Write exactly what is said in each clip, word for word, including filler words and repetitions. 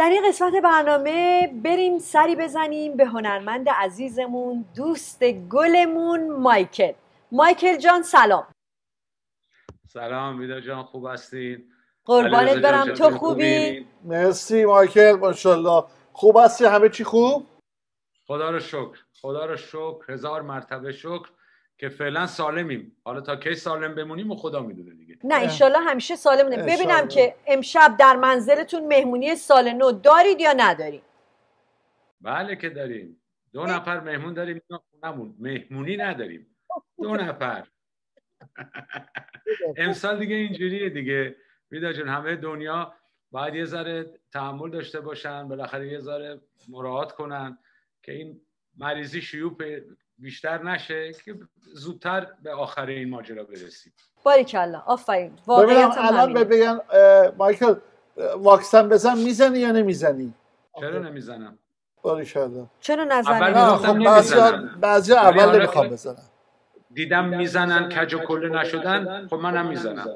در این قسمت برنامه بریم سری بزنیم به هنرمند عزیزمون، دوست گلمون مایکل. مایکل جان سلام. سلام ویدا جان، خوب هستین؟ قربانت برم، تو خوبی؟ مرسی مایکل، ماشاءالله. خوب هستی؟ همه چی خوب؟ خدا رو شکر، خدا رو شکر، هزار مرتبه شکر که فعلا سالمیم. حالا تا کی سالم بمونیم و خدا میدونه دیگه. نه انشالله همیشه سالم بمونیم. ببینم که امشب در منزلتون مهمونی سال نو دارید یا ندارید؟ بله که داریم. دو نفر مهمون داریم. خونمون مهمونی نداریم. دو نفر. امسال دیگه اینجوریه دیگه ویدا جون، همه دنیا باید یه ذره تحمل داشته باشن، بالاخره یه ذره مراعات کنن که این مریضی شیوع بیشتر نشه که زودتر به آخر این ماجرا برسیم. باریکلا، آفرین. ببینم الان بگن مایکل واکسن بزن، میزنی یا نمیزنی؟ چرا نمیزنم؟ باریکلا. چرا نزنی؟ نه خب بعضیا بعضیا اول نمیخوام بزنن. دیدم میزنن کج و کله نشدن، خب منم میزنم.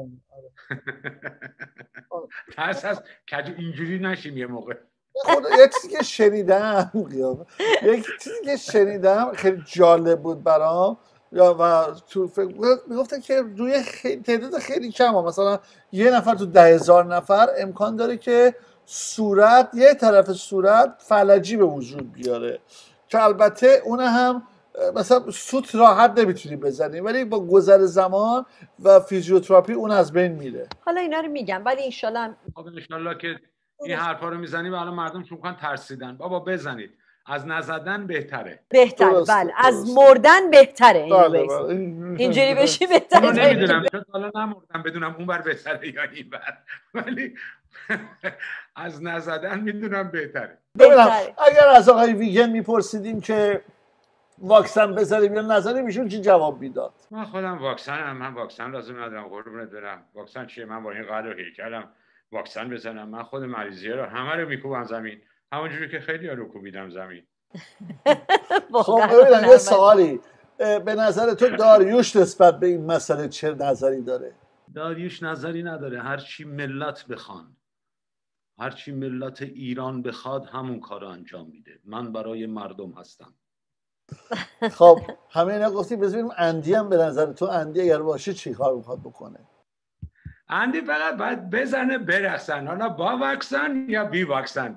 ترس از کج اینجوری نشیم یه موقع. خود یه چیزی که شنیدم یک چیزی که شنیدم خیلی جالب بود برام، یا و تو میگفتن که روی خیلی تعداد خیلی کم ها، مثلا یه نفر تو ده هزار نفر امکان داره که صورت یه طرف صورت فلجی به وجود بیاره، که البته اون هم مثلا سوت راحت نمیتونی بزنی، ولی با گذر زمان و فیزیوتراپی اون از بین میره. حالا اینا رو میگم ولی انشالله خب انشالله که این حرفا رو میزنی و الان مردم چون کن ترسیدن. بابا بزنید، از نزدن بهتره. بهتره بله، درسته. از مردن بهتره. بله بله. اینجوری بشی بهتره. من نمیدونم چون حالا نمردم بدونم اون بر بهتره یا این بر، ولی از نزدن میدونم بهتره. ببینم اگر از آقای ویگن میپرسیدیم که واکسن بزنیم یا نزنیم ایشون چی جواب میداد؟ من خودم واکسنم، من واکسن لازم ندارم، قربونت برم. واکسن چیه؟ من با این قد و هیکلم واکسن بزنم؟ من خود مریضیه رو همه رو میکوبم زمین، همونجوری که خیلی ها رو کوبیدم زمین. خب ببینم یه سوالی، به نظر تو داریوش نسبت به این مسئله چه نظری داره؟ داریوش نظری نداره. هرچی ملت بخوان، هرچی ملت ایران بخواد همون کار رو انجام میده. من برای مردم هستم. خب همه اینا گفتی، بذاریم اندی هم به نظر تو اندی اگر باشه چی کار میخواد بکنه؟ اندی فقط باید بزنه برقصن، حالا با واکسن یا بی واکسن.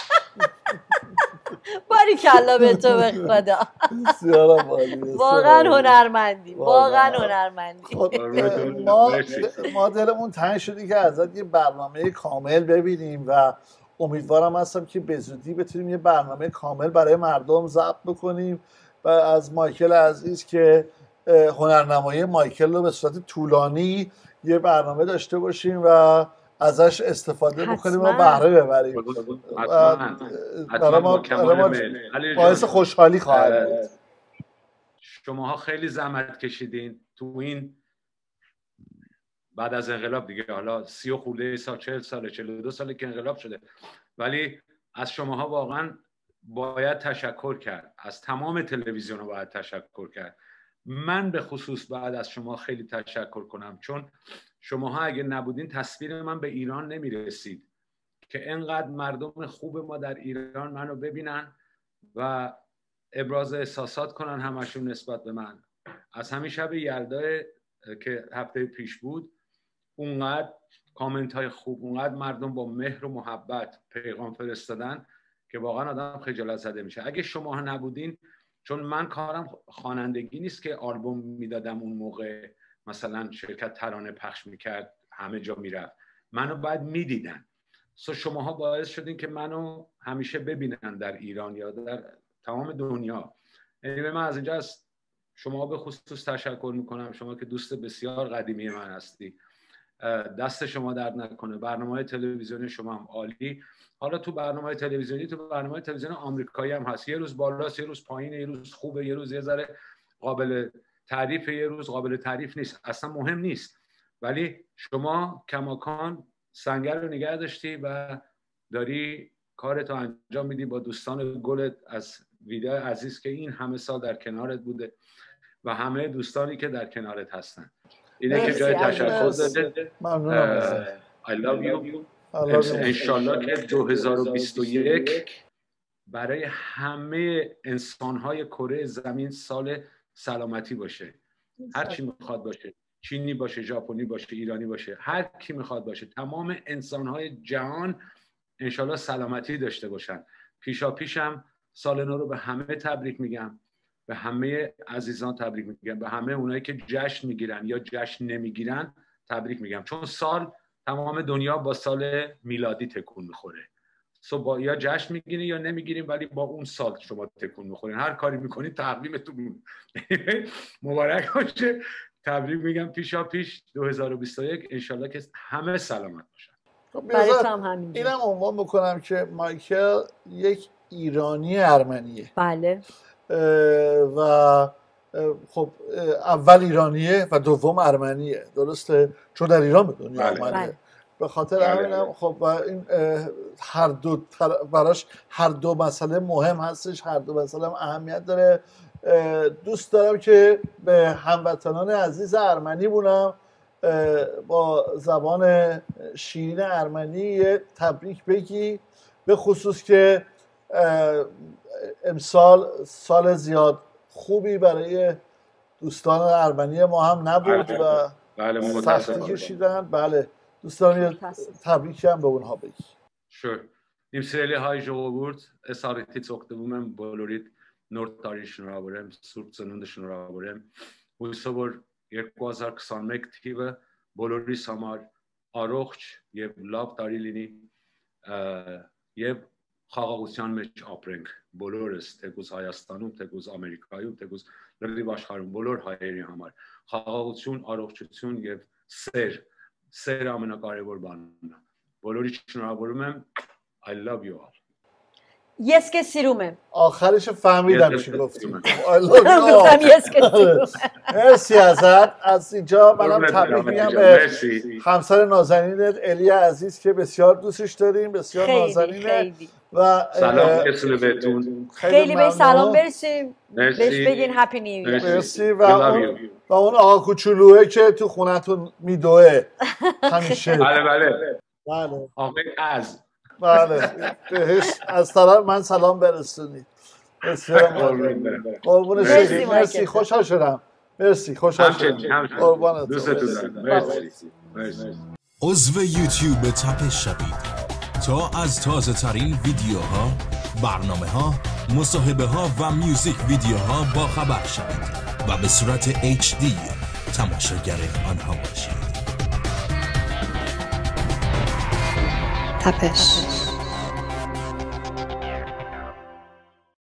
باریکلا به تو به خدا. واقعا هنرمندی، واقعا هنرمندی. ما ما دلمون تنگ شدی که ازت یه برنامه کامل ببینیم و امیدوارم هستم که به زودی بتونیم یه برنامه کامل برای مردم ضبط بکنیم و از مایکل عزیز که هنرنمایی مایکل رو به صورت طولانی یه برنامه داشته باشیم و ازش استفاده بکنیم و بهره ببریم. برای ما باعث خوشحالی خواهد بود. شماها خیلی زحمت کشیدین تو این بعد از انقلاب دیگه، حالا سی و خورده سال، چهل ساله، چهل و دو ساله که انقلاب شده، ولی از شماها واقعا باید تشکر کرد. از تمام تلویزیون ها باید تشکر کرد. من به خصوص باید از شما خیلی تشکر کنم، چون شماها اگه نبودین تصویر من به ایران نمی رسید که انقدر مردم خوب ما در ایران منو ببینن و ابراز احساسات کنن همشون نسبت به من. از همین شب یلدا که هفته پیش بود، اونقدر کامنت های خوب، اونقدر مردم با مهر و محبت پیغام فرستادن که واقعا آدم خجالت زده میشه. اگه شما نبودین، چون من کارم خوانندگی نیست که آلبوم میدادم اون موقع، مثلا شرکت ترانه پخش میکرد همه جا میرفت، منو بعد میدیدن. سو شماها باعث شدین که منو همیشه ببینن در ایران یا در تمام دنیا. یعنی من از اینجا از شما به خصوص تشکر میکنم، شما که دوست بسیار قدیمی من هستی. دست شما درد نکنه. برنامه‌های تلویزیونی شما هم عالی. حالا تو برنامه‌های تلویزیونی تو برنامه‌های تلویزیونی آمریکایی هم هست، یه روز بالاست، یه روز پایینه، یه روز خوبه، یه روز یه ذره قابل تعریف، یه روز قابل تعریف نیست. اصلا مهم نیست. ولی شما کماکان سنگر رو نگه داشتی و داری کارتو انجام میدی با دوستان گلت از ویدا عزیز که این همه سال در کنارت بوده و همه دوستانی که در کنارت هستن. اینه که جای تشکر داده. ممنونم. I love you. انشالله که دو هزار و بیست و یک برای همه انسانهای کره زمین سال سلامتی باشه. هر چی میخواد باشه، چینی باشه، ژاپنی باشه، ایرانی باشه، هر کی میخواد باشه، تمام انسانهای جهان انشالله سلامتی داشته باشن. پیشا پیشم سال نو رو به همه تبریک میگم، به همه عزیزان تبریک میگم، به همه اونایی که جشن میگیرن یا جشن نمیگیرن تبریک میگم، چون سال تمام دنیا با سال میلادی تکون میخوره. سو با یا جشن میگیرین یا نمیگیرین، ولی با اون سال شما تکون میخورین. هر کاری میکنین تقویمتون مبارک باشه. تبریک میگم پیشا پیش دو هزار و بیست و یک، انشالله که همه سلامت باشن. اینم عنوان بکنم که مایکل یک ایرانی ارمنیه. بله. و خب اول ایرانیه و دوم ارمنیه، درسته؟ چون در ایران به دنیا بله. آمده. بله. به خاطر همینم خب این هر دو براش هر دو مسئله مهم هستش، هر دو مسئله هم اهمیت داره. دوست دارم که به هموطنان عزیز ارمنی بونم با زبان شیرین ارمنی تبریک بگی، به خصوص که امسال سال زیاد خوبی برای دوستان ارمنی ما هم نبود و بله سختی کشیدن. بله دوستان یه تبریک هم به اونها بگی. Sure. Nimsreli hay ժողովուրդ, այս առիթից օգտվում եմ բոլորիդ նոր տարի շնորհավորեմ, Սուրբ Ծնունդը շնորհավորեմ։ Հույսով որ երկու հազար քսաներեք թիվը բոլորիս համար առողջ եւ լավ տարի լինի եւ խաղաղության մեջ ապրենք բոլորս, թեկուզ Հայաստանում, թեկուզ Ամերիկայում, թեկուզ լրիվ աշխարհում բոլոր հայերի համար խաղաղություն, առողջություն եւ սեր, սերը ամենակարևոր բանն է։ Բոլորի շնորհավորում եմ. I love you all. Yes که سیرومه. آخرش فهمیدم چی گفتی. I love you all. گفتم yes که سیرومه. مرسی ازت. از اینجا منم تبریک میگم به همسر نازنینت الی عزیز که بسیار دوستش داریم، بسیار نازنینه و سلام برسونه بهتون. خیلی به سلام برسیم. بهش بگین هپی نیو ایر. مرسی. و اون و اون آقا کوچولوئه که تو خونتون میدوه همیشه. بله بله. بله. آقای از بله بهش از طرف من سلام برسونید. بسیار ممنون. قربون شما. مرسی، خوشحال شدم. مرسی، خوشحال شدم. قربانت. دوستتون دارم. مرسی. مرسی. عضو یوتیوب تپش شوید تا از تازه ترین ویدیوها، برنامه ها، مصاحبه ها و میوزیک ویدیوها با خبر شوید و به صورت اچ دی تماشاگر آنها باشید. تپش